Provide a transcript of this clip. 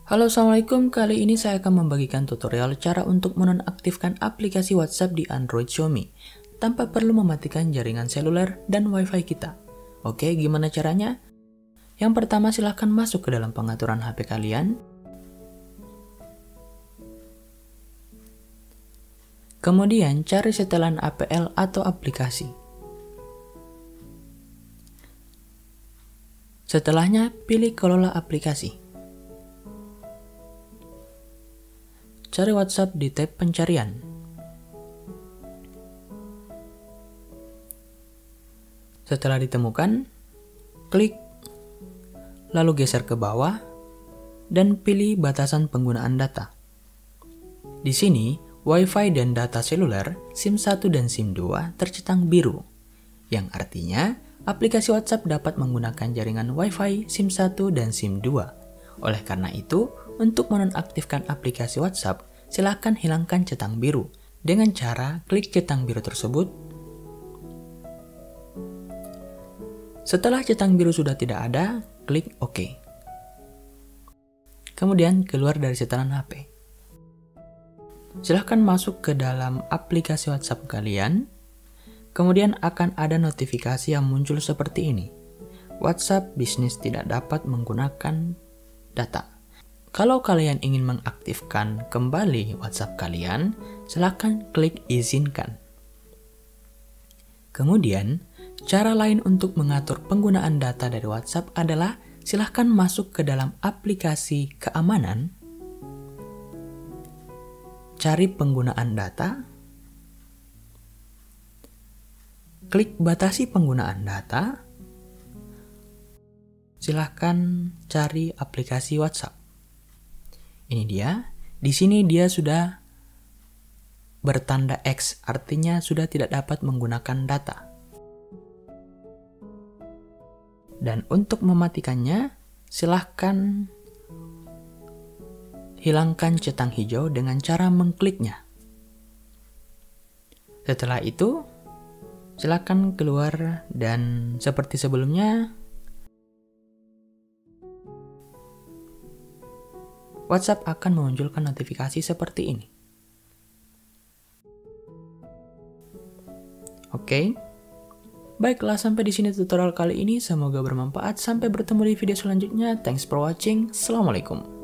Halo, assalamualaikum. Kali ini saya akan membagikan tutorial cara untuk menonaktifkan aplikasi WhatsApp di Android Xiaomi tanpa perlu mematikan jaringan seluler dan WiFi kita. Oke, gimana caranya? Yang pertama, silahkan masuk ke dalam pengaturan HP kalian. Kemudian cari setelan APL atau aplikasi. Setelahnya, pilih kelola aplikasi. Cari WhatsApp di tab pencarian. Setelah ditemukan, klik, lalu geser ke bawah, dan pilih batasan penggunaan data. Di sini, WiFi dan data seluler SIM 1 dan SIM 2 tercetang biru, yang artinya aplikasi WhatsApp dapat menggunakan jaringan WiFi SIM 1 dan SIM 2. Oleh karena itu, untuk menonaktifkan aplikasi WhatsApp, silakan hilangkan centang biru dengan cara klik centang biru tersebut. Setelah centang biru sudah tidak ada, klik OK. Kemudian keluar dari setelan HP. Silahkan masuk ke dalam aplikasi WhatsApp kalian. Kemudian akan ada notifikasi yang muncul seperti ini. WhatsApp bisnis tidak dapat menggunakan data. Kalau kalian ingin mengaktifkan kembali WhatsApp kalian, silakan klik izinkan. Kemudian, cara lain untuk mengatur penggunaan data dari WhatsApp adalah silakan masuk ke dalam aplikasi keamanan, cari penggunaan data, klik batasi penggunaan data, silahkan cari aplikasi WhatsApp. Ini dia, di sini dia sudah bertanda X, artinya sudah tidak dapat menggunakan data. Dan untuk mematikannya, silahkan hilangkan centang hijau dengan cara mengkliknya. Setelah itu, silakan keluar dan seperti sebelumnya, WhatsApp akan memunculkan notifikasi seperti ini. Oke. Baiklah, sampai di sini tutorial kali ini. Semoga bermanfaat. Sampai bertemu di video selanjutnya. Thanks for watching. Assalamualaikum.